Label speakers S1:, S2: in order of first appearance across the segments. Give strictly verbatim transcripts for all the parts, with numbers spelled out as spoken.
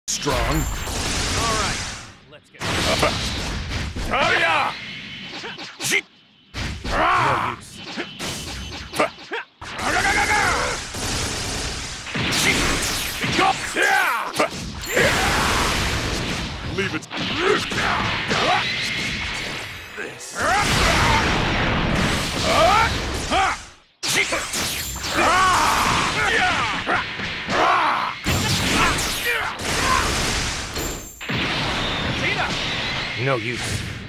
S1: Strong.
S2: All right, let's get.
S1: Hurry!
S2: No use.
S1: Leave it. This.
S2: No use.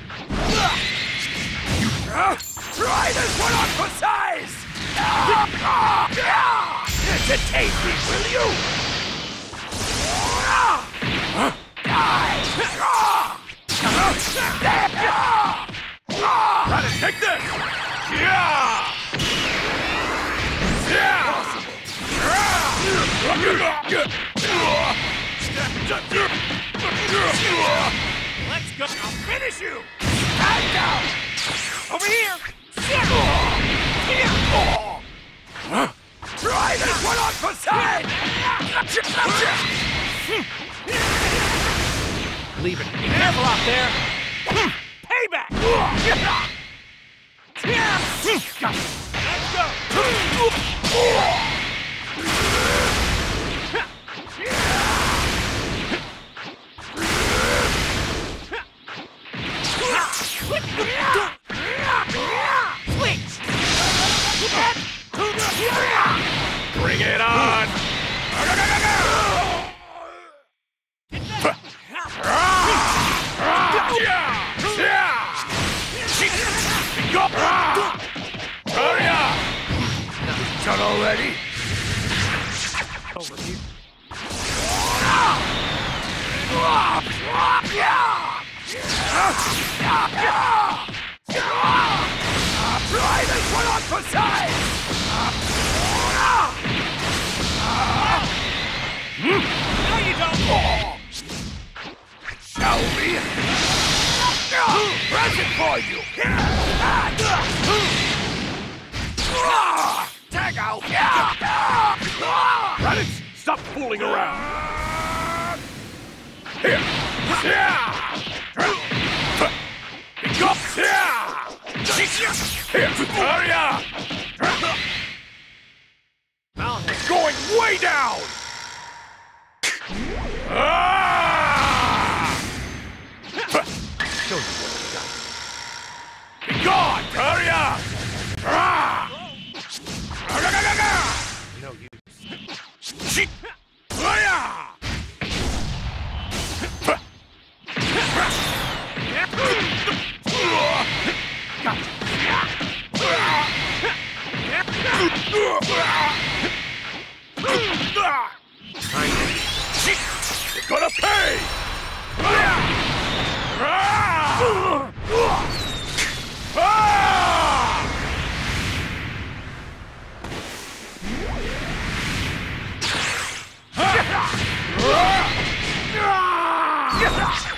S1: Try this one on for size! Entertain me, will you? Raditz, take this!
S2: Let's go. I'll
S1: Finish you! Stand down!
S2: over here.
S1: Try this one on for size!
S2: Leave it. Be careful out there. Payback. Let's go.
S1: Bring it on! Hurry up! Done already?
S2: Over here.
S1: Try this one on for size!
S2: No, you don't.
S1: Shall we? Present for you! Tag out! Raditz, stop fooling around! Here! Go! Here! Hurry up!
S2: Mountain.
S1: Going way down! Ah!
S2: Show you what you got.
S1: Be gone! Hurry up! Ah!
S2: No use.
S1: Shit! Hurry! You're gonna pay! Ah!